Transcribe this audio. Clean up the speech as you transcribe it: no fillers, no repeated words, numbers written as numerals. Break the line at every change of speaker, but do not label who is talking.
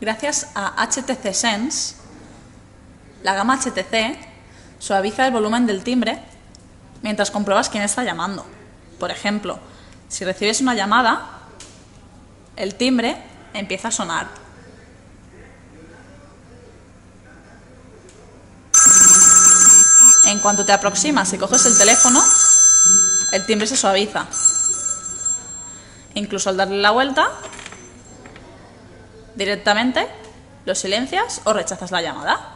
Gracias a HTC Sense, la gama HTC suaviza el volumen del timbre mientras compruebas quién está llamando. Por ejemplo, si recibes una llamada, el timbre empieza a sonar. En cuanto te aproximas y coges el teléfono, el timbre se suaviza. Incluso al darle la vuelta, directamente lo silencias o rechazas la llamada.